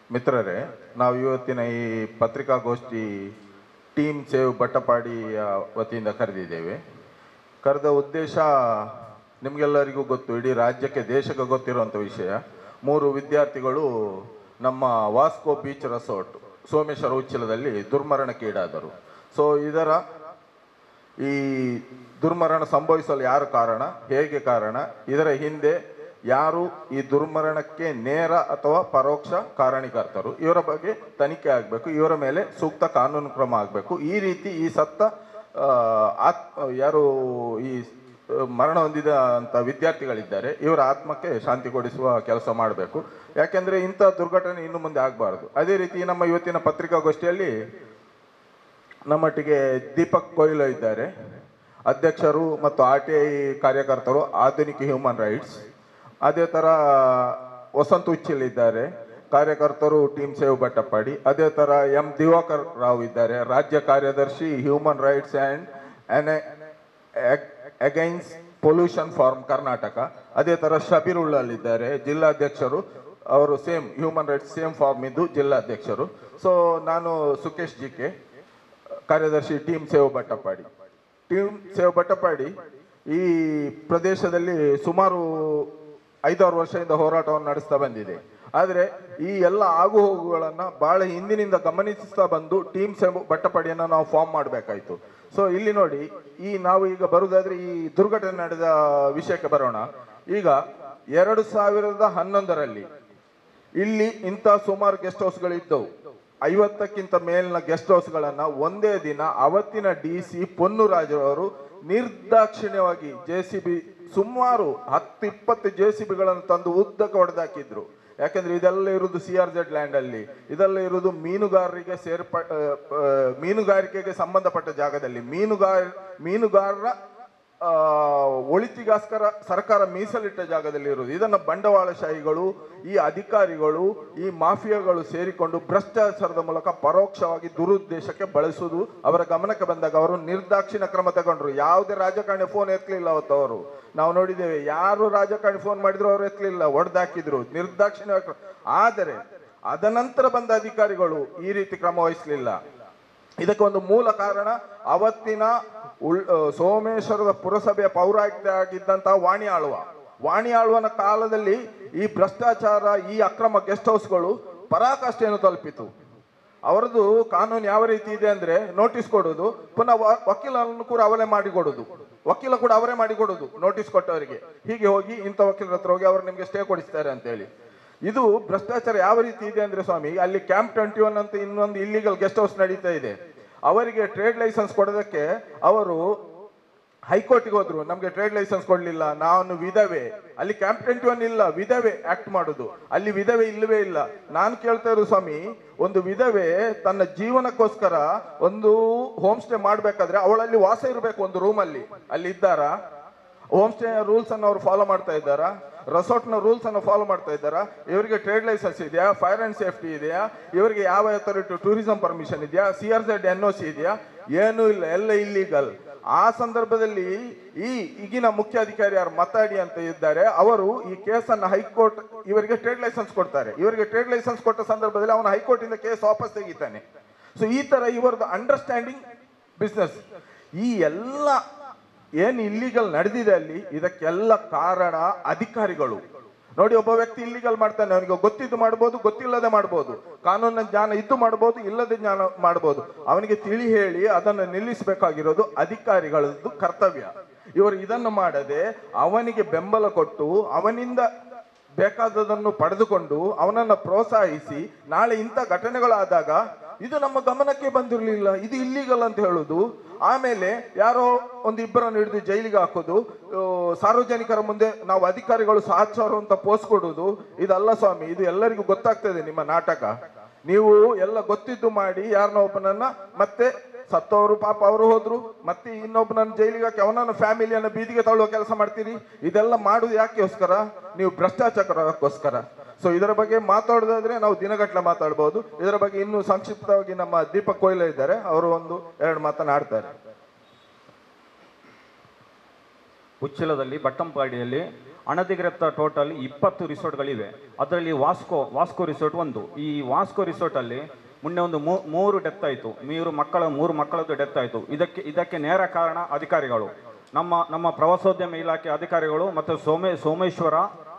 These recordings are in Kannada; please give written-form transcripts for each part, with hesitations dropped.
ಮಿತ್ರರೇ, ನಾವು ಇವತ್ತಿನ ಈ ಪತ್ರಿಕಾಗೋಷ್ಠಿ ಟೀಮ್ ಸೇವ್ ಬಟ್ಟಪಾಡಿಯ ವತಿಯಿಂದ ಕರೆದಿದ್ದೇವೆ. ಕರೆದ ಉದ್ದೇಶ ನಿಮಗೆಲ್ಲರಿಗೂ ಗೊತ್ತು, ಇಡೀ ರಾಜ್ಯಕ್ಕೆ ದೇಶಕ್ಕೆ ಗೊತ್ತಿರುವಂಥ ವಿಷಯ. 3 ವಿದ್ಯಾರ್ಥಿಗಳು ನಮ್ಮ ವಾಸ್ಕೋ ಬೀಚ್ ರೆಸಾರ್ಟ್ ಸೋಮೇಶ್ವರ ಉಚ್ಚಿಲದಲ್ಲಿ ದುರ್ಮರಣಕ್ಕೀಡಾದರು. ಸೊ ಇದರ ಈ ದುರ್ಮರಣ ಸಂಭವಿಸಲು ಯಾರು ಕಾರಣ, ಹೇಗೆ ಕಾರಣ, ಇದರ ಹಿಂದೆ ಯಾರು ಈ ದುರ್ಮರಣಕ್ಕೆ ನೇರ ಅಥವಾ ಪರೋಕ್ಷ ಕಾರಣೀಕರ್ತರು, ಇವರ ಬಗ್ಗೆ ತನಿಖೆ ಆಗಬೇಕು. ಇವರ ಮೇಲೆ ಸೂಕ್ತ ಕಾನೂನು ಕ್ರಮ ಆಗಬೇಕು. ಈ ರೀತಿ ಈ ಸತ್ತ ಯಾರು ಈ ಮರಣ ಹೊಂದಿದ ಅಂತ ವಿದ್ಯಾರ್ಥಿಗಳಿದ್ದಾರೆ, ಇವರ ಆತ್ಮಕ್ಕೆ ಶಾಂತಿ ಕೊಡಿಸುವ ಕೆಲಸ ಮಾಡಬೇಕು. ಯಾಕೆಂದರೆ ಇಂಥ ದುರ್ಘಟನೆ ಇನ್ನು ಮುಂದೆ ಆಗಬಾರ್ದು. ಅದೇ ರೀತಿ ನಮ್ಮ ಇವತ್ತಿನ ಪತ್ರಿಕಾಗೋಷ್ಠಿಯಲ್ಲಿ ನಮ್ಮೊಟ್ಟಿಗೆ ದೀಪಕ್ ಕೊಯ್ಲು ಇದ್ದಾರೆ, ಅಧ್ಯಕ್ಷರು ಮತ್ತು RTI ಕಾರ್ಯಕರ್ತರು, ಆಧುನಿಕ ಹ್ಯೂಮನ್ ರೈಟ್ಸ್. ಅದೇ ಥರ ವಸಂತ್ ಉಚ್ಚಿಲ್ ಇದ್ದಾರೆ, ಕಾರ್ಯಕರ್ತರು ಟೀಮ್ ಸೇವ್ ಬಟ್ಟಪಾಡಿ. ಅದೇ ಥರ M ದಿವಾಕರ್ ರಾವ್ ಇದ್ದಾರೆ, ರಾಜ್ಯ ಕಾರ್ಯದರ್ಶಿ human rights and against pollution forum Karnataka. ಅದೇ ಥರ ಶಬೀರ್ ಉಳ್ಳಲ್ ಇದ್ದಾರೆ, ಜಿಲ್ಲಾಧ್ಯಕ್ಷರು. ಅವರು same human rights same forum ಇದ್ದು ಜಿಲ್ಲಾಧ್ಯಕ್ಷರು. ಸೊ ನಾನು ಸುಖೇಶ್ JK, ಕಾರ್ಯದರ್ಶಿ team save Battapadi. Team save Battapadi ಈ ಪ್ರದೇಶದಲ್ಲಿ ಸುಮಾರು 5-6 ವರ್ಷದಿಂದ ಹೋರಾಟವನ್ನು ನಡೆಸ್ತಾ ಬಂದಿದೆ. ಆದರೆ ಈ ಎಲ್ಲ ಆಗುಹೋಗುಗಳನ್ನು ಬಹಳ ಹಿಂದಿನಿಂದ ಗಮನಿಸ್ತಾ ಬಂದು ಟೀಮ್ ಸೇವ್ ಬಟ್ಟಪಾಡಿಯನ್ನು ನಾವು ಫಾರ್ಮ್ ಮಾಡಬೇಕಾಯಿತು. ಸೊ ಇಲ್ಲಿ ನೋಡಿ, ನಾವು ಈಗ ಬರುವುದಾದ್ರೆ ಈ ದುರ್ಘಟನೆ ನಡೆದ ವಿಷಯಕ್ಕೆ ಬರೋಣ. ಈಗ 2011ರಲ್ಲಿ ಇಲ್ಲಿ ಇಂಥ ಸುಮಾರು ಗೆಸ್ಟ್ ಹೌಸ್ಗಳಿದ್ದವು. 50ಕ್ಕಿಂತ ಮೇಲಿನ ಗೆಸ್ಟ್ ಹೌಸ್ಗಳನ್ನು ಒಂದೇ ದಿನ ಅವತ್ತಿನ DC ಪೊನ್ನುರಾಜರವರು ನಿರ್ದಾಕ್ಷಿಣ್ಯವಾಗಿ JCB ಸುಮಾರು 10-20 JCBಗಳನ್ನು ತಂದು ಉದ್ದಕ್ಕೆ ಹೊಡೆದಾಕಿದ್ರು. ಯಾಕಂದ್ರೆ ಇದೆಲ್ಲ ಇರುವುದು CRZ ಲ್ಯಾಂಡ್ ಅಲ್ಲಿ, ಇದೆಲ್ಲ ಇರುವುದು ಮೀನುಗಾರಿಕೆಗೆ ಸಂಬಂಧಪಟ್ಟ ಜಾಗದಲ್ಲಿ, ಮೀನುಗಾರರ ಒಳಿತಿಗೋಸ್ಕರ ಸರ್ಕಾರ ಮೀಸಲಿಟ್ಟ ಜಾಗದಲ್ಲಿ ಇರುವುದು. ಇದನ್ನು ಬಂಡವಾಳಶಾಹಿಗಳು, ಈ ಅಧಿಕಾರಿಗಳು, ಈ ಮಾಫಿಯಾಗಳು ಸೇರಿಕೊಂಡು ಭ್ರಷ್ಟಾಚಾರದ ಮೂಲಕ ಪರೋಕ್ಷವಾಗಿ ದುರುದ್ದೇಶಕ್ಕೆ ಬಳಸುವುದು ಅವರ ಗಮನಕ್ಕೆ ಬಂದಾಗ ಅವರು ನಿರ್ದಾಕ್ಷಿಣ್ಯ ಕ್ರಮ ತಗೊಂಡ್ರು. ಯಾವುದೇ ರಾಜಕಾರಣಿ ಫೋನ್ ಎತ್ತಲಿಲ್ಲ ಅವತ್ತು. ಅವರು ನಾವು ನೋಡಿದ್ದೇವೆ, ಯಾರು ರಾಜಕಾರಣಿ ಫೋನ್ ಮಾಡಿದ್ರು ಅವ್ರು ಎತ್ತಲಿಲ್ಲ, ಹೊಡೆದಾಕಿದ್ರು ನಿರ್ದಾಕ್ಷಿಣ್ಯ. ಆದರೆ ಅದನಂತರ ಬಂದ ಅಧಿಕಾರಿಗಳು ಈ ರೀತಿ ಕ್ರಮ ವಹಿಸಲಿಲ್ಲ. ಇದಕ್ಕೆ ಒಂದು ಮೂಲ ಕಾರಣ ಅವತ್ತಿನ ಸೋಮೇಶ್ವರದ ಪುರಸಭೆಯ ಪೌರಾಯುಕ್ತ ಆಗಿದ್ದಂತಹ ವಾಣಿ ಆಳ್ವನ ಕಾಲದಲ್ಲಿ ಈ ಭ್ರಷ್ಟಾಚಾರ, ಈ ಅಕ್ರಮ ಗೆಸ್ಟ್ ಹೌಸ್ಗಳು ಪರಾಕಾಷ್ಠೆಯನ್ನು ತಲುಪಿತು. ಅವರದ್ದು ಕಾನೂನು ಯಾವ ರೀತಿ ಇದೆ ಅಂದ್ರೆ, ನೋಟಿಸ್ ಕೊಡೋದು, ಪುನಃ ವಕೀಲರನ್ನು ಕೂಡ ಅವರೇ ಮಾಡಿಕೊಡೋದು ನೋಟಿಸ್ ಕೊಟ್ಟವರಿಗೆ. ಹೀಗೆ ಹೋಗಿ ಇಂಥ ವಕೀಲರ ಹತ್ರ ಹೋಗಿ ಅವರು ನಿಮ್ಗೆ ಸ್ಟೇ ಕೊಡಿಸ್ತಾರೆ ಅಂತ ಹೇಳಿ. ಇದು ಭ್ರಷ್ಟಾಚಾರ ಯಾವ ರೀತಿ ಇದೆ ಅಂದ್ರೆ ಸ್ವಾಮಿ, ಅಲ್ಲಿ ಕ್ಯಾಂಪ್ 21 ಅಂತ ಇನ್ನೊಂದು ಇಲ್ಲಿಗಲ್ ಗೆಸ್ಟ್ ಹೌಸ್ ನಡೀತಾ ಇದೆ. ಅವರಿಗೆ ಟ್ರೇಡ್ ಲೈಸೆನ್ಸ್ ಕೊಡೋದಕ್ಕೆ ಅವರು ಹೈಕೋರ್ಟ್ಗೆ ಹೋದ್ರು, ನಮ್ಗೆ ಟ್ರೇಡ್ ಲೈಸೆನ್ಸ್ ಕೊಡ್ಲಿಲ್ಲ, ನಾನು ವಿಧವೆ. ಅಲ್ಲಿ ಕ್ಯಾಂಪ್ 21 ಇಲ್ಲ, ವಿಧವೆ ಆಕ್ಟ್ ಮಾಡುದು. ಅಲ್ಲಿ ವಿಧವೆ ಇಲ್ಲವೇ ಇಲ್ಲ. ನಾನು ಕೇಳ್ತಾ ಇರೋದು ಸ್ವಾಮಿ, ಒಂದು ವಿಧವೆ ತನ್ನ ಜೀವನಕ್ಕೋಸ್ಕರ ಒಂದು ಹೋಮ್ ಸ್ಟೇ ಮಾಡ್ಬೇಕಾದ್ರೆ ಅವಳಲ್ಲಿ ವಾಸ ಇರಬೇಕು ಒಂದು ರೂಮಲ್ಲಿ. ಅಲ್ಲಿ ಇದ್ದಾರಾ? ಹೋಮ್ ಸ್ಟೇ ರೂಲ್ಸ್ ಅನ್ನು ಅವರು ಫಾಲೋ ಮಾಡ್ತಾ ಇದ್ದಾರಾ? ರೆಸಾರ್ಟ್ನ ರೂಲ್ಸ್ ಅನ್ನು ಫಾಲೋ ಮಾಡ್ತಾ ಇದ್ದಾರಾ? ಇವರಿಗೆ ಟ್ರೇಡ್ ಲೈಸೆನ್ಸ್ ಇದೆಯಾ? ಫೈರ್ ಅಂಡ್ ಸೇಫ್ಟಿ ಇದೆಯಾ? ಇವರಿಗೆ ಯಾವ ಅಥಾರಿಟಿ ಟೂರಿಸಂ ಪರ್ಮಿಷನ್ ಇದೆಯಾ? CRZ NOC ಇದೆಯಾ? ಏನೂ ಇಲ್ಲ, ಎಲ್ಲ ಇಲ್ಲಿಗಲ್. ಆ ಸಂದರ್ಭದಲ್ಲಿ ಈಗಿನ ಮುಖ್ಯಾಧಿಕಾರಿ ಯಾರು ಮತಾಡಿ ಅಂತ ಇದ್ದಾರೆ, ಅವರು ಈ ಕೇಸನ್ನು ಹೈಕೋರ್ಟ್ ಇವರಿಗೆ ಟ್ರೇಡ್ ಲೈಸೆನ್ಸ್ ಕೊಡ್ತಾರೆ. ಇವರಿಗೆ ಟ್ರೇಡ್ ಲೈಸೆನ್ಸ್ ಕೊಟ್ಟ ಸಂದರ್ಭದಲ್ಲಿ ಅವನು ಹೈಕೋರ್ಟ್ ಇಂದ ಕೇಸ್ ವಾಪಸ್ ತೆಗಿತಾನೆ. ಸೊ ಈ ತರ ಇವರದ್ದು ಅಂಡರ್ಸ್ಟ್ಯಾಂಡಿಂಗ್ ಬಿಸ್ನೆಸ್. ಈ ಎಲ್ಲ ಏನು ಇಲ್ಲಿಗಲ್ ನಡೆದಿದೆ ಅಲ್ಲಿ, ಇದಕ್ಕೆಲ್ಲ ಕಾರಣ ಅಧಿಕಾರಿಗಳು. ನೋಡಿ, ಒಬ್ಬ ವ್ಯಕ್ತಿ ಇಲ್ಲಿಗಲ್ ಮಾಡ್ತಾನೆ, ಅವನಿಗೆ ಗೊತ್ತಿದ್ದು ಮಾಡ್ಬೋದು, ಗೊತ್ತಿಲ್ಲದೆ ಮಾಡ್ಬೋದು, ಕಾನೂನಿನ ಜ್ಞಾನ ಇದ್ದು ಮಾಡ್ಬೋದು, ಇಲ್ಲದೆ ಜ್ಞಾನ ಮಾಡ್ಬೋದು. ಅವನಿಗೆ ತಿಳಿ ಹೇಳಿ ಅದನ್ನು ನಿಲ್ಲಿಸಬೇಕಾಗಿರೋದು ಅಧಿಕಾರಿಗಳದ್ದು ಕರ್ತವ್ಯ. ಇವರು ಇದನ್ನು ಮಾಡದೆ ಅವನಿಗೆ ಬೆಂಬಲ ಕೊಟ್ಟು ಅವನಿಂದ ಬೇಕಾದದನ್ನು ಪಡೆದುಕೊಂಡು ಅವನನ್ನು ಪ್ರೋತ್ಸಾಹಿಸಿ ನಾಳೆ ಇಂಥ ಘಟನೆಗಳಾದಾಗ ಇದು ನಮ್ಮ ಗಮನಕ್ಕೆ ಬಂದಿರಲಿಲ್ಲ, ಇದು ಇಲ್ಲಿಗಲ್ ಅಂತ ಹೇಳುದು, ಆಮೇಲೆ ಯಾರೋ ಒಂದು ಇಬ್ಬರನ್ನು ಹಿಡಿದು ಜೈಲಿಗೆ ಹಾಕೋದು, ಸಾರ್ವಜನಿಕರ ಮುಂದೆ ನಾವು ಅಧಿಕಾರಿಗಳು ಸಹಚರು ಅಂತ ಪೋಸ್ಟ್ ಕೊಡುವುದು, ಇದಲ್ಲ ಸ್ವಾಮಿ. ಇದು ಎಲ್ಲರಿಗೂ ಗೊತ್ತಾಗ್ತದೆ ನಿಮ್ಮ ನಾಟಕ. ನೀವು ಎಲ್ಲ ಗೊತ್ತಿದ್ದು ಮಾಡಿ ಯಾರನ್ನ ಒಬ್ಬನನ್ನ ಮತ್ತೆ ಸತ್ತವರು ಪಾಪ ಅವರು ಹೋದ್ರು, ಮತ್ತೆ ಇನ್ನೊಬ್ಬನನ್ನು ಜೈಲಿಗೆ ಹಾಕಿ ಅವನನ್ನು ಫ್ಯಾಮಿಲಿಯನ್ನು ಬೀದಿಗೆ ತಳ್ಳುವ ಕೆಲಸ ಮಾಡ್ತೀರಿ. ಇದೆಲ್ಲ ಮಾಡುದು ಯಾಕೆಗೋಸ್ಕರ? ನೀವು ಭ್ರಷ್ಟಾಚಾರಕ್ಕೋಸ್ಕರ. ಸೊ ಇದರ ಬಗ್ಗೆ ಮಾತಾಡೋದಾದ್ರೆ ನಾವು ದಿನಗಟ್ಟಲೆ ಮಾತಾಡ್ಬೋದು. ಇದರ ಬಗ್ಗೆ ಇನ್ನೂ ಸಂಕ್ಷಿಪ್ತವಾಗಿ ನಮ್ಮ ದೀಪಕ್ ಕೊಯ್ಲು ಇದ್ದಾರೆ, ಅವರು 1-2 ಮಾತನಾಡ್ತಾರೆ. ಉಚ್ಚಿಲದಲ್ಲಿ ಬಟ್ಟಂಪಾಡಿಯಲ್ಲಿ ಅನಧಿಕೃತ ಟೋಟಲ್ 20 ರಿಸಾರ್ಟ್ಗಳಿವೆ. ಅದರಲ್ಲಿ ವಾಸ್ಕೋ ರಿಸಾರ್ಟ್ ಒಂದು. ಈ ವಾಸ್ಕೋ ರಿಸಾರ್ಟಲ್ಲಿ ಮೊನ್ನೆ ಒಂದು 3 ಡೆತ್ ಆಯಿತು. 3 ಮಕ್ಕಳದ್ದು ಡೆತ್ ಆಯಿತು. ಇದಕ್ಕೆ ನೇರ ಕಾರಣ ಅಧಿಕಾರಿಗಳು, ನಮ್ಮ ಪ್ರವಾಸೋದ್ಯಮ ಇಲಾಖೆ ಅಧಿಕಾರಿಗಳು ಮತ್ತು ಸೋಮೇಶ್ವರ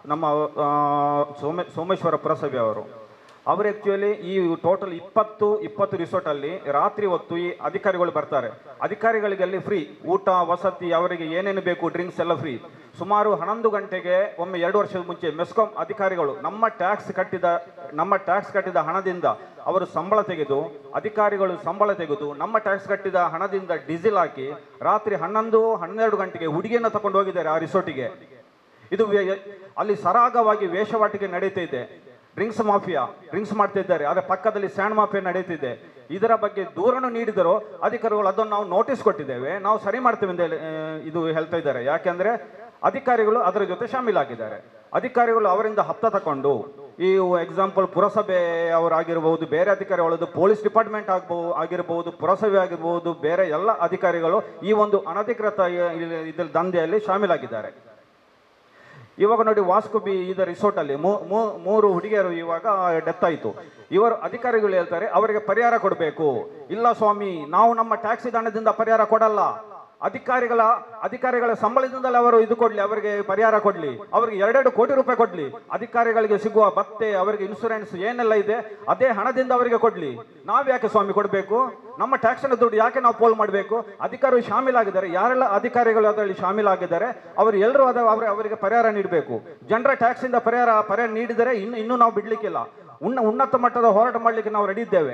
ಪುರಸಭೆ ಅವರು ಆ್ಯಕ್ಚುಲಿ ಈ ಟೋಟಲ್ 20 ರಿಸಾರ್ಟಲ್ಲಿ ರಾತ್ರಿ ಹೊತ್ತು ಈ ಅಧಿಕಾರಿಗಳು ಬರ್ತಾರೆ. ಅಧಿಕಾರಿಗಳಿಗೆ ಅಲ್ಲಿ ಫ್ರೀ ಊಟ ವಸತಿ, ಅವರಿಗೆ ಏನೇನು ಬೇಕು ಡ್ರಿಂಕ್ಸ್ ಎಲ್ಲ ಫ್ರೀ. ಸುಮಾರು 11 ಗಂಟೆಗೆ ಒಮ್ಮೆ 2 ವರ್ಷದ ಮುಂಚೆ ಮೆಸ್ಕಾಂ ಅಧಿಕಾರಿಗಳು ನಮ್ಮ ಟ್ಯಾಕ್ಸ್ ಕಟ್ಟಿದ ಹಣದಿಂದ ಅವರು ಅಧಿಕಾರಿಗಳು ಸಂಬಳ ತೆಗೆದು ನಮ್ಮ ಟ್ಯಾಕ್ಸ್ ಕಟ್ಟಿದ ಹಣದಿಂದ ಡೀಸೆಲ್ ಹಾಕಿ ರಾತ್ರಿ 11-12 ಗಂಟೆಗೆ ಹುಡುಗಿಯನ್ನು ತಗೊಂಡು ಹೋಗಿದ್ದಾರೆ ಆ ರಿಸಾರ್ಟಿಗೆ. ಇದು ಅಲ್ಲಿ ಸರಾಗವಾಗಿ ವೇಷವಾಟಿಕೆ ನಡೀತಾ ಇದೆ. ಡ್ರಿಂಕ್ಸ್ ಮಾಫಿಯಾ ಡ್ರಿಂಕ್ಸ್ ಮಾಡ್ತಾ ಇದ್ದಾರೆ. ಅದರ ಪಕ್ಕದಲ್ಲಿ ಸ್ಯಾಂಡ್ ಮಾಫಿಯಾ ನಡೀತಿದೆ. ಇದರ ಬಗ್ಗೆ ದೂರನ್ನು ನೀಡಿದರೂ ಅಧಿಕಾರಿಗಳು ಅದನ್ನು ನಾವು ನೋಟಿಸ್ ಕೊಟ್ಟಿದ್ದೇವೆ, ನಾವು ಸರಿ ಮಾಡ್ತೇವೆ ಅಂತ ಇದು ಹೇಳ್ತಾ ಇದ್ದಾರೆ. ಯಾಕೆಂದ್ರೆ ಅಧಿಕಾರಿಗಳು ಅದರ ಜೊತೆ ಶಾಮೀಲಾಗಿದ್ದಾರೆ. ಅಧಿಕಾರಿಗಳು ಅವರಿಂದ ಹಪ್ತ ತಕೊಂಡು, ಈ ಎಕ್ಸಾಂಪಲ್ ಪುರಸಭೆ ಅವರಾಗಿರ್ಬೋದು, ಬೇರೆ ಅಧಿಕಾರಿಗಳದ್ದು ಪೊಲೀಸ್ ಡಿಪಾರ್ಟ್ಮೆಂಟ್ ಆಗಿರ್ಬೋದು, ಪುರಸಭೆ ಆಗಿರ್ಬೋದು, ಬೇರೆ ಎಲ್ಲ ಅಧಿಕಾರಿಗಳು ಈ ಒಂದು ಅನಧಿಕೃತ ದಂಧೆಯಲ್ಲಿ ಶಾಮೀಲಾಗಿದ್ದಾರೆ. ಇವಾಗ ನೋಡಿ, ವಾಸ್ಕೋ ಇದ ರಿಸಾರ್ಟ್ ಅಲ್ಲಿ 3 ಹುಡುಗಿಯರು ಇವಾಗ ಡೆತ್ ಆಯಿತು. ಇವರು ಅಧಿಕಾರಿಗಳು ಹೇಳ್ತಾರೆ ಅವರಿಗೆ ಪರಿಹಾರ ಕೊಡಬೇಕು. ಇಲ್ಲ ಸ್ವಾಮಿ, ನಾವು ನಮ್ಮ ಟ್ಯಾಕ್ಸಿ ಹಣದಿಂದ ಪರಿಹಾರ ಕೊಡಲ್ಲ. ಅಧಿಕಾರಿಗಳ ಸಂಬಳದಿಂದಲೇ ಅವರು ಇದು ಕೊಡ್ಲಿ, ಅವರಿಗೆ ಪರಿಹಾರ ಕೊಡ್ಲಿ, ಅವರಿಗೆ 2 ಕೋಟಿ ರೂಪಾಯಿ ಕೊಡ್ಲಿ. ಅಧಿಕಾರಿಗಳಿಗೆ ಸಿಗುವ ಭತ್ತೆ, ಅವರಿಗೆ ಇನ್ಶೂರೆನ್ಸ್ ಏನೆಲ್ಲ ಇದೆ ಅದೇ ಹಣದಿಂದ ಅವರಿಗೆ ಕೊಡ್ಲಿ. ನಾವ್ ಯಾಕೆ ಸ್ವಾಮಿ ಕೊಡಬೇಕು? ನಮ್ಮ ಟ್ಯಾಕ್ಸಿನ ದುಡ್ಡು ಯಾಕೆ ನಾವು ಪೋಲ್ ಮಾಡಬೇಕು? ಅಧಿಕಾರಿಗಳು ಶಾಮೀಲಾಗಿದ್ದಾರೆ. ಯಾರೆಲ್ಲ ಅಧಿಕಾರಿಗಳು ಅದರಲ್ಲಿ ಶಾಮೀಲಾಗಿದ್ದಾರೆ ಅವರು ಎಲ್ಲರೂ ಅವರಿಗೆ ಪರಿಹಾರ ನೀಡಬೇಕು. ಜನರ ಟ್ಯಾಕ್ಸ್ ಇಂದ ಪರಿಹಾರ ನೀಡಿದರೆ ಇನ್ನೂ ನಾವು ಬಿಡ್ಲಿಕ್ಕಿಲ್ಲ. ಉನ್ನತ ಮಟ್ಟದ ಹೋರಾಟ ಮಾಡಲಿಕ್ಕೆ ನಾವು ರೆಡಿ ಇದ್ದೇವೆ.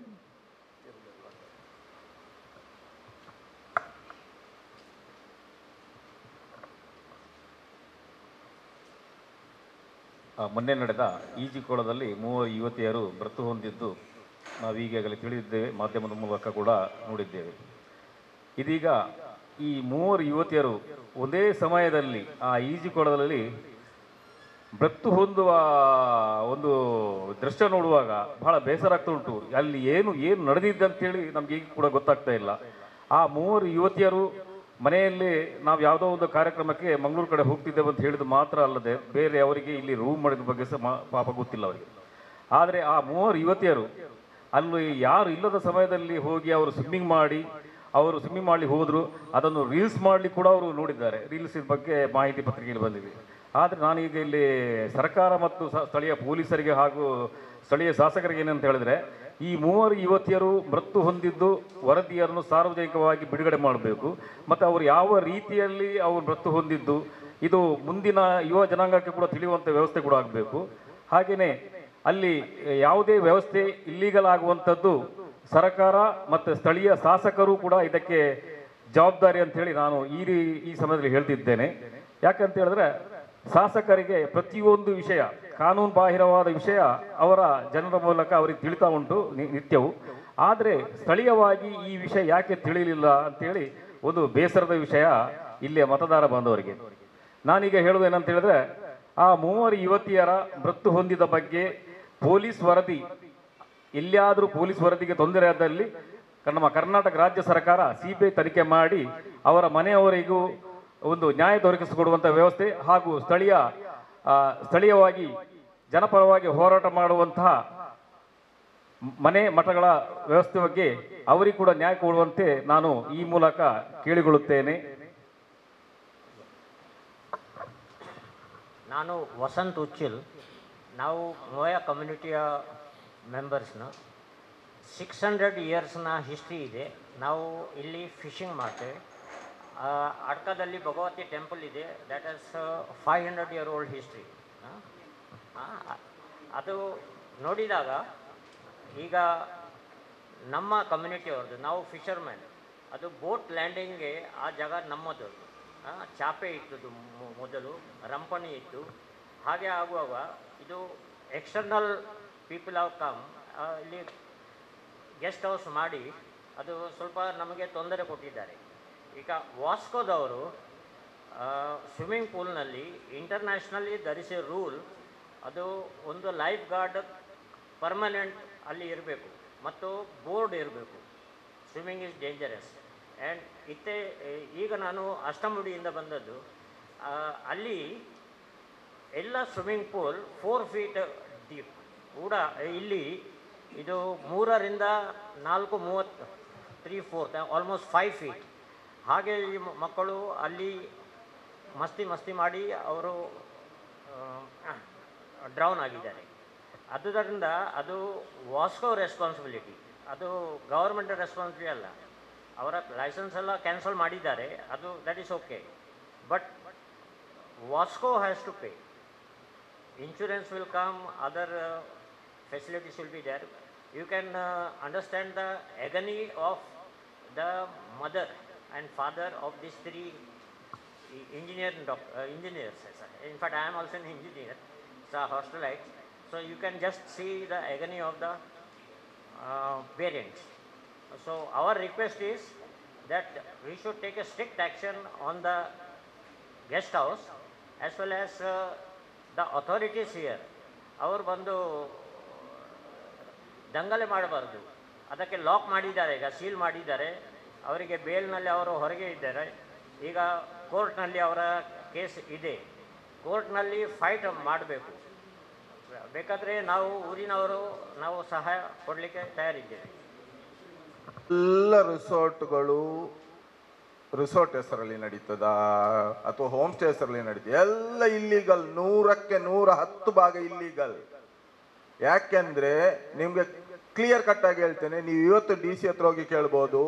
ಮೊನ್ನೆ ನಡೆದ ಈಜುಕೊಳದಲ್ಲಿ 3 ಯುವತಿಯರು ಮೃತು ಹೊಂದಿದ್ದು ನಾವು ಈಗಾಗಲೇ ತಿಳಿದಿದ್ದೇವೆ, ಮಾಧ್ಯಮದ ಮೂಲಕ ಕೂಡ ನೋಡಿದ್ದೇವೆ. ಇದೀಗ ಈ 3 ಯುವತಿಯರು ಒಂದೇ ಸಮಯದಲ್ಲಿ ಆ ಈಜುಕೊಳದಲ್ಲಿ ಮೃತು ಹೊಂದುವ ಒಂದು ದೃಶ್ಯ ನೋಡುವಾಗ ಬಹಳ ಬೇಸರ ಆಗ್ತಾ ಉಂಟು. ಅಲ್ಲಿ ಏನು ನಡೆದಿದ್ದಂತೇಳಿ ನಮ್ಗೆ ಈಗ ಕೂಡ ಗೊತ್ತಾಗ್ತಾ ಇಲ್ಲ. ಆ 3 ಯುವತಿಯರು ಮನೆಯಲ್ಲಿ ನಾವು ಯಾವುದೋ ಒಂದು ಕಾರ್ಯಕ್ರಮಕ್ಕೆ ಮಂಗಳೂರು ಕಡೆ ಹೋಗ್ತಿದ್ದೇವೆ ಅಂತ ಹೇಳಿದ್ದು ಮಾತ್ರ ಅಲ್ಲದೆ ಬೇರೆ ಅವರಿಗೆ ಇಲ್ಲಿ ರೂಮ್ ಮಾಡಿದ ಬಗ್ಗೆ ಸಹ ಪಾಪ ಗೊತ್ತಿಲ್ಲ ಅವರಿಗೆ. ಆದರೆ ಆ 3 ಯುವತಿಯರು ಅಲ್ಲಿ ಯಾರು ಇಲ್ಲದ ಸಮಯದಲ್ಲಿ ಹೋಗಿ ಅವರು ಸ್ವಿಮ್ಮಿಂಗ್ ಮಾಡಲಿ ಹೋದ್ರು. ಅದನ್ನು ರೀಲ್ಸ್ ಮಾಡಲಿಕ್ಕೆ ಕೂಡ ಅವರು ನೋಡಿದ್ದಾರೆ. ರೀಲ್ಸ್ ಬಗ್ಗೆ ಮಾಹಿತಿ ಪತ್ರಿಕೆಯಲ್ಲಿ ಬಂದಿದೆ. ಆದರೆ ನಾನೀಗ ಇಲ್ಲಿ ಸರ್ಕಾರ ಮತ್ತು ಸ್ಥಳೀಯ ಪೊಲೀಸರಿಗೆ ಹಾಗೂ ಸ್ಥಳೀಯ ಶಾಸಕರಿಗೆ ಏನಂತ ಹೇಳಿದ್ರೆ, ಈ 3 ಯುವತಿಯರು ಮೃತು ಹೊಂದಿದ್ದು ವರದಿಯನ್ನು ಸಾರ್ವಜನಿಕವಾಗಿ ಬಿಡುಗಡೆ ಮಾಡಬೇಕು. ಮತ್ತು ಅವರು ಯಾವ ರೀತಿಯಲ್ಲಿ ಅವರು ಮೃತು ಹೊಂದಿದ್ದು ಇದು ಮುಂದಿನ ಯುವ ಜನಾಂಗಕ್ಕೆ ಕೂಡ ತಿಳಿಯುವಂಥ ವ್ಯವಸ್ಥೆ ಕೂಡ ಆಗಬೇಕು. ಹಾಗೆಯೇ ಅಲ್ಲಿ ಯಾವುದೇ ವ್ಯವಸ್ಥೆ ಇಲ್ಲೀಗಲ್ ಆಗುವಂಥದ್ದು ಸರ್ಕಾರ ಮತ್ತು ಸ್ಥಳೀಯ ಶಾಸಕರು ಕೂಡ ಇದಕ್ಕೆ ಜವಾಬ್ದಾರಿ ಅಂತೇಳಿ ನಾನು ಈ ಸಮಯದಲ್ಲಿ ಹೇಳ್ತಿದ್ದೇನೆ. ಯಾಕಂತ ಹೇಳಿದ್ರೆ ಶಾಸಕರಿಗೆ ಪ್ರತಿಯೊಂದು ವಿಷಯ, ಕಾನೂನು ಬಾಹಿರವಾದ ವಿಷಯ ಅವರ ಜನರ ಮೂಲಕ ಅವರಿಗೆ ತಿಳಿತಾ ಉಂಟು ನಿತ್ಯವೂ. ಆದರೆ ಸ್ಥಳೀಯವಾಗಿ ಈ ವಿಷಯ ಯಾಕೆ ತಿಳಿಯಲಿಲ್ಲ ಅಂತೇಳಿ ಒಂದು ಬೇಸರದ ವಿಷಯ ಇಲ್ಲಿಯ ಮತದಾರ ಬಾಂಧವರಿಗೆ. ನಾನೀಗ ಹೇಳೋದು ಏನಂತ ಹೇಳಿದ್ರೆ, ಆ 3 ಯುವತಿಯರ ಮೃತು ಹೊಂದಿದ ಬಗ್ಗೆ ಪೊಲೀಸ್ ವರದಿ, ಎಲ್ಲಿಯಾದರೂ ಪೊಲೀಸ್ ವರದಿಗೆ ತೊಂದರೆ ಆದಲ್ಲಿ ನಮ್ಮ ಕರ್ನಾಟಕ ರಾಜ್ಯ ಸರ್ಕಾರ CBI ತನಿಖೆ ಮಾಡಿ ಅವರ ಮನೆಯವರಿಗೂ ಒಂದು ನ್ಯಾಯ ದೊರಕಿಸಿಕೊಡುವಂಥ ವ್ಯವಸ್ಥೆ ಹಾಗೂ ಸ್ಥಳೀಯವಾಗಿ ಜನಪರವಾಗಿ ಹೋರಾಟ ಮಾಡುವಂತಹ ಮನೆ ಮಠಗಳ ವ್ಯವಸ್ಥೆ ಬಗ್ಗೆ ಅವರಿಗೆ ಕೂಡ ನ್ಯಾಯ ಕೊಡುವಂತೆ ನಾನು ಈ ಮೂಲಕ ಕೇಳಿಕೊಳ್ಳುತ್ತೇನೆ. ನಾನು ವಸಂತ್ ಉಚ್ಚಿಲ್. ನಾವು ನೋಯಾ ಕಮ್ಯುನಿಟಿಯ ಮೆಂಬರ್ಸ್ನ 600 ಇಯರ್ಸ್ನ ಹಿಸ್ಟ್ರಿ ಇದೆ. ನಾವು ಇಲ್ಲಿ ಫಿಶಿಂಗ್ ಮಾಡ್ತೇವೆ. ಅಡ್ಕದಲ್ಲಿ ಭಗವತಿ ಟೆಂಪಲ್ ಇದೆ. That is 500 year old history. ಅದು ನೋಡಿದಾಗ ಈಗ ನಮ್ಮ ಕಮ್ಯುನಿಟಿಯವ್ರದ್ದು, ನಾವು ಫಿಶರ್ಮ್ಯಾನ್, ಅದು ಬೋಟ್ ಲ್ಯಾಂಡಿಂಗ್ಗೆ ಆ ಜಾಗ ನಮ್ಮದು. ಚಾಪೆ ಇಟ್ಟದ್ದು ಮೊದಲು, ರಂಪಣಿ ಇತ್ತು. ಹಾಗೆ ಆಗುವಾಗ ಇದು ಎಕ್ಸ್ಟರ್ನಲ್ ಪೀಪಲ್ ಆಫ್ ಕಮ್ ಇಲ್ಲಿ ಗೆಸ್ಟ್ ಹೌಸ್ ಮಾಡಿ ಅದು ಸ್ವಲ್ಪ ನಮಗೆ ತೊಂದರೆ ಕೊಟ್ಟಿದ್ದಾರೆ. ಈಗ ವಾಸ್ಕೋದವರು ಸ್ವಿಮ್ಮಿಂಗ್ ಪೂಲ್ನಲ್ಲಿ internationally there is a rule, ಅದು ಒಂದು ಲೈಫ್ ಗಾರ್ಡ್ ಪರ್ಮನೆಂಟ್ ಅಲ್ಲಿ ಇರಬೇಕು ಮತ್ತು ಬೋರ್ಡ್ ಇರಬೇಕು. Swimming is dangerous. ಆ್ಯಂಡ್ ಈಗ ನಾನು ಅಷ್ಟಮುಡಿಯಿಂದ ಬಂದದ್ದು. ಅಲ್ಲಿ ಎಲ್ಲ ಸ್ವಿಮ್ಮಿಂಗ್ ಪೂಲ್ 4 ಫೀಟ್ ಡೀಪ್ ಕೂಡ ಇಲ್ಲಿ ಇದು 3ರಿಂದ 4, 3/4 ಆಲ್ಮೋಸ್ಟ್ 5 ಫೀಟ್. ಹಾಗೆ ಈ ಮಕ್ಕಳು ಅಲ್ಲಿ ಮಸ್ತಿ ಮಾಡಿ ಅವರು ಡ್ರೌನ್ ಆಗಿದ್ದಾರೆ. ಆದ್ದರಿಂದ ಅದು ವಾಸ್ಕೋ ರೆಸ್ಪಾನ್ಸಿಬಿಲಿಟಿ, ಅದು ಗವರ್ಮೆಂಟ್ ರೆಸ್ಪಾನ್ಸಿಬಿಲಿಟಿ ಅಲ್ಲ. ಅವರ ಲೈಸೆನ್ಸ್ ಎಲ್ಲ ಕ್ಯಾನ್ಸಲ್ ಮಾಡಿದ್ದಾರೆ, ಅದು that is okay. But Vasco has to pay. Insurance will come, other facilities will be there. You can understand the agony of the mother and father of these 3 engineers. In fact, I am also an engineer, so hostelite. So you can just see the agony of the parents. So our request is that we should take a strict action on the guest house as well as the authorities here. ಅವರು ಬಂದು ದಂಗಲೆ ಮಾಡಬಾರ್ದು. ಅದಕ್ಕೆ ಲಾಕ್ ಮಾಡಿದ್ದಾರೆ, ಈಗ ಸೀಲ್ ಮಾಡಿದ್ದಾರೆ. ಅವರಿಗೆ ಬೇಲ್ನಲ್ಲಿ ಅವರು ಹೊರಗೆ ಇದ್ದಾರೆ. ಈಗ ಕೋರ್ಟ್ನಲ್ಲಿ ಅವರ ಕೇಸ್ ಇದೆ. ಕೋರ್ಟ್ನಲ್ಲಿ ಫೈಟ್ ಮಾಡಬೇಕು. ಬೇಕಾದರೆ ನಾವು ಊರಿನವರು ನಾವು ಸಹಾಯ ಕೊಡಲಿಕ್ಕೆ ತಯಾರಿದ್ದೇವೆ. ಎಲ್ಲ ರಿಸಾರ್ಟ್ ಹೆಸರಲ್ಲಿ ನಡೀತದ ಅಥವಾ ಹೋಮ್ ಸ್ಟೇ ಹೆಸರಲ್ಲಿ ನಡೀತದೆ, ಎಲ್ಲ ಇಲ್ಲಿಗಲ್. 100ಕ್ಕೆ 110 ಭಾಗ ಇಲ್ಲಿಗಲ್. ಯಾಕೆಂದ್ರೆ ನಿಮ್ಗೆ ಕ್ಲಿಯರ್ ಕಟ್ ಆಗಿ ಹೇಳ್ತೇನೆ, ನೀವು ಇವತ್ತು DC ಹತ್ರ ಹೋಗಿ ಕೇಳ್ಬೋದು.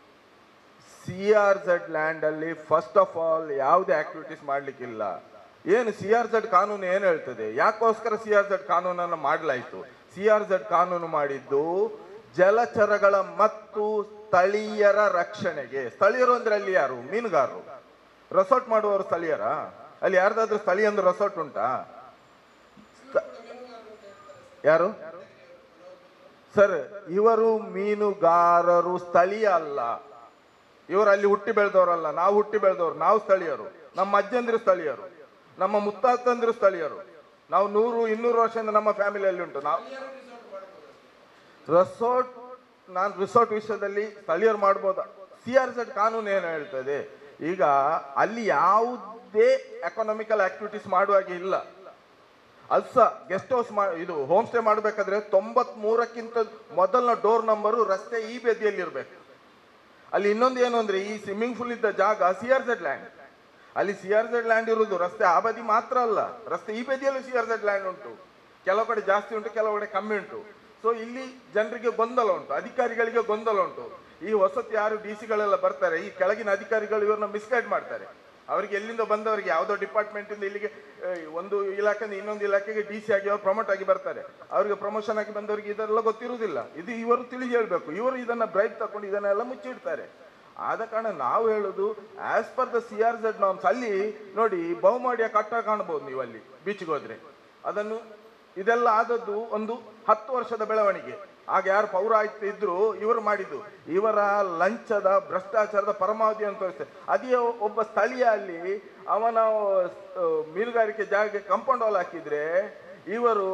CRZ ಲ್ಯಾಂಡ್ ಅಲ್ಲಿ ಫಸ್ಟ್ ಆಫ್ ಆಲ್ ಯಾವುದೇ ಆಕ್ಟಿವಿಟೀಸ್ ಮಾಡ್ಲಿಕ್ಕಿಲ್ಲ. ಏನು CRZ ಕಾನೂನು ಏನು ಹೇಳ್ತದೆ? ಯಾಕೋಸ್ಕರ CRZ ಕಾನೂನನ್ನು ಮಾಡಲಾಯಿತು? CRZ ಕಾನೂನು ಮಾಡಿದ್ದು ಜಲಚರಗಳ ಮತ್ತು ಸ್ಥಳೀಯರ ರಕ್ಷಣೆಗೆ. ಸ್ಥಳೀಯರು ಅಂದ್ರೆ ಅಲ್ಲಿ ಯಾರು? ಮೀನುಗಾರರು. ರೆಸಾರ್ಟ್ ಮಾಡುವವರು ಸ್ಥಳೀಯರ? ಅಲ್ಲಿ ಯಾರ್ದಾದ್ರೂ ಸ್ಥಳೀಯ ಅಂದ್ರೆ ರೆಸಾರ್ಟ್ ಉಂಟಾ? ಯಾರು ಸರ್? ಇವರು ಮೀನುಗಾರರು ಸ್ಥಳೀಯ ಅಲ್ಲ. ಇವರು ಅಲ್ಲಿ ಹುಟ್ಟಿ ಬೆಳೆದವರಲ್ಲ. ನಾವು ಹುಟ್ಟಿ ಬೆಳೆದವರು, ನಾವು ಸ್ಥಳೀಯರು. ನಮ್ಮ ಅಜ್ಜಂದಿರು ಸ್ಥಳೀಯರು, ನಮ್ಮ ಮುತ್ತಾತಂದಿರು ಸ್ಥಳೀಯರು. ನಾವು 100-200 ವರ್ಷದಿಂದ ನಮ್ಮ ಫ್ಯಾಮಿಲಿಯಲ್ಲಿ ಉಂಟು. ನಾವು ರಿಸಾರ್ಟ್ ವಿಷಯದಲ್ಲಿ ಸ್ಥಳೀಯರು ಮಾಡ್ಬೋದ? CRZ ಕಾನೂನು ಏನು ಹೇಳ್ತದೆ? ಈಗ ಅಲ್ಲಿ ಯಾವುದೇ ಎಕನಾಮಿಕಲ್ ಆಕ್ಟಿವಿಟೀಸ್ ಮಾಡುವಾಗೆ ಇಲ್ಲ. ಅಲ್ಸ ಗೆಸ್ಟ್ ಹೌಸ್ ಇದು ಹೋಮ್ ಸ್ಟೇ ಮಾಡಬೇಕಾದ್ರೆ 93ಕ್ಕಿಂತ ಮೊದಲನ ಡೋರ್ ನಂಬರು ರಸ್ತೆ ಈ ಬದಿಯಲ್ಲಿ ಇರಬೇಕು. ಅಲ್ಲಿ ಇನ್ನೊಂದು ಏನು ಅಂದ್ರೆ, ಈ ಸ್ವಿಮ್ಮಿಂಗ್ ಪೂಲ್ ಇದ್ದ ಜಾಗ CRZ ಲ್ಯಾಂಡ್. ಅಲ್ಲಿ CRZ ಲ್ಯಾಂಡ್ ಇರುವುದು ರಸ್ತೆ ಆ ಬದಿ ಮಾತ್ರ ಅಲ್ಲ, ರಸ್ತೆ ಈ ಬದಿಯಲ್ಲೂ CRZ ಲ್ಯಾಂಡ್ ಉಂಟು. ಕೆಲವು ಕಡೆ ಜಾಸ್ತಿ ಉಂಟು, ಕೆಲವು ಕಡೆ ಕಮ್ಮಿ ಉಂಟು. ಸೊ ಇಲ್ಲಿ ಜನರಿಗೆ ಗೊಂದಲ ಉಂಟು, ಅಧಿಕಾರಿಗಳಿಗೆ ಗೊಂದಲ ಉಂಟು. ಈ ಹೊಸತು ಯಾರು DC-ಗಳೆಲ್ಲ ಬರ್ತಾರೆ, ಈ ಕೆಳಗಿನ ಅಧಿಕಾರಿಗಳು ಇವ್ರನ್ನ ಮಿಸ್ಗೈಡ್ ಮಾಡ್ತಾರೆ. ಅವರಿಗೆ ಎಲ್ಲಿಂದ ಬಂದವರಿಗೆ ಯಾವುದೋ ಡಿಪಾರ್ಟ್ಮೆಂಟ್ ಇಂದ ಇಲ್ಲಿಗೆ ಒಂದು ಇಲಾಖೆಯಿಂದ ಇನ್ನೊಂದು ಇಲಾಖೆಗೆ DC ಆಗಿ ಅವ್ರು ಪ್ರಮೋಟ್ ಆಗಿ ಬರ್ತಾರೆ. ಅವ್ರಿಗೆ ಪ್ರಮೋಷನ್ ಆಗಿ ಬಂದವರಿಗೆ ಇದೆಲ್ಲ ಗೊತ್ತಿರುವುದಿಲ್ಲ. ಇದು ಇವರು ತಿಳಿದು ಹೇಳ್ಬೇಕು. ಇವರು ಇದನ್ನ ಬ್ರೈಬ್ ತಗೊಂಡು ಇದನ್ನೆಲ್ಲ ಮುಚ್ಚಿಡ್ತಾರೆ. ಆದ ಕಾರಣ ನಾವು ಹೇಳುದು, as per the CRZ norms. ಅಲ್ಲಿ ನೋಡಿ, ಬಹುಮಹಡಿಯ ಕಟ್ಟಡ ಕಾಣಬಹುದು ನೀವು ಅಲ್ಲಿ ಬೀಚ್ಗೆ ಹೋದ್ರೆ. ಅದನ್ನು ಇದೆಲ್ಲ ಆದದ್ದು ಒಂದು 10 ವರ್ಷದ ಬೆಳವಣಿಗೆ. ಆಗ ಯಾರು ಪೌರಾಯುಕ್ತ ಇದ್ರು ಇವರು ಮಾಡಿದ್ದು. ಇವರ ಲಂಚದ ಭ್ರಷ್ಟಾಚಾರದ ಪರಮಾವಧಿ ಅಂತ ತೋರಿಸ್ತೇವೆ. ಅದೇ ಒಬ್ಬ ಸ್ಥಳೀಯ ಅಲ್ಲಿ ಅವನ ಮೀನುಗಾರಿಕೆ ಜಾಗಕ್ಕೆ ಕಾಂಪೌಂಡ್ ವಾಲ್ ಹಾಕಿದ್ರೆ ಇವರು